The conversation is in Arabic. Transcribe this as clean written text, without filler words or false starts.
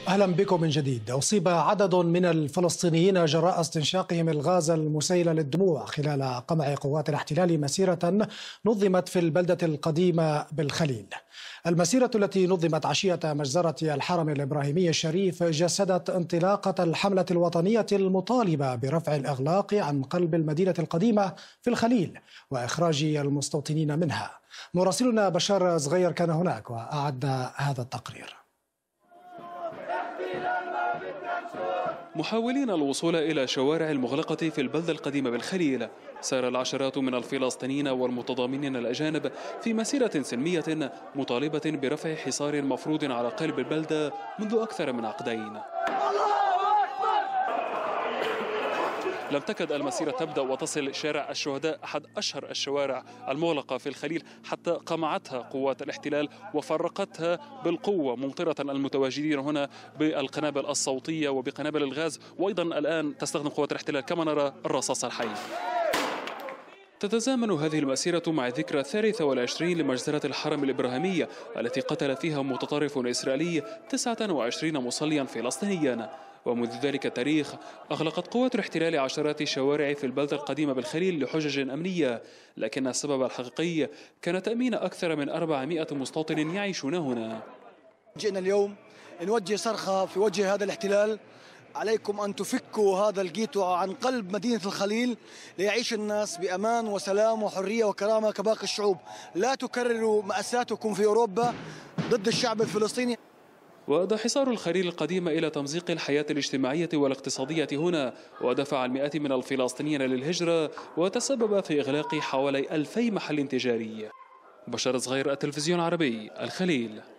أهلا بكم من جديد. أصيب عدد من الفلسطينيين جراء استنشاقهم الغاز المسيل للدموع خلال قمع قوات الاحتلال مسيرة نظمت في البلدة القديمة بالخليل. المسيرة التي نظمت عشية مجزرة الحرم الإبراهيمي الشريف جسدت انطلاقة الحملة الوطنية المطالبة برفع الإغلاق عن قلب المدينة القديمة في الخليل وإخراج المستوطنين منها. مراسلنا بشار صغير كان هناك وأعد هذا التقرير. محاولين الوصول إلى شوارع المغلقة في البلدة القديمة بالخليل، سار العشرات من الفلسطينيين والمتضامنين الأجانب في مسيرة سلمية مطالبة برفع حصار مفروض على قلب البلدة منذ أكثر من عقدين. لم تكد المسيرة تبدأ وتصل شارع الشهداء، أحد أشهر الشوارع المغلقة في الخليل، حتى قمعتها قوات الاحتلال وفرقتها بالقوة، ممطرة المتواجدين هنا بالقنابل الصوتية وبقنابل الغاز، وأيضا الآن تستخدم قوات الاحتلال كما نرى الرصاص الحي. تتزامن هذه المسيرة مع ذكرى 23 لمجزرة الحرم الإبراهيمي التي قتل فيها متطرف إسرائيلي 29 مصليا فلسطينيا. ومنذ ذلك التاريخ أغلقت قوات الاحتلال عشرات الشوارع في البلدة القديمة بالخليل لحجج أمنية، لكن السبب الحقيقي كان تأمين أكثر من 400 مستوطن يعيشون هنا. جئنا اليوم نوجه صرخة في وجه هذا الاحتلال: عليكم أن تفكوا هذا الجيتو عن قلب مدينة الخليل ليعيش الناس بأمان وسلام وحرية وكرامة كباقي الشعوب. لا تكرروا مأساتكم في أوروبا ضد الشعب الفلسطيني. وأدى حصار الخليل القديم إلى تمزيق الحياة الاجتماعية والاقتصادية هنا، ودفع المئات من الفلسطينيين للهجرة، وتسبب في إغلاق حوالي 2000 محل تجاري. بشار صغير، التلفزيون العربي، الخليل.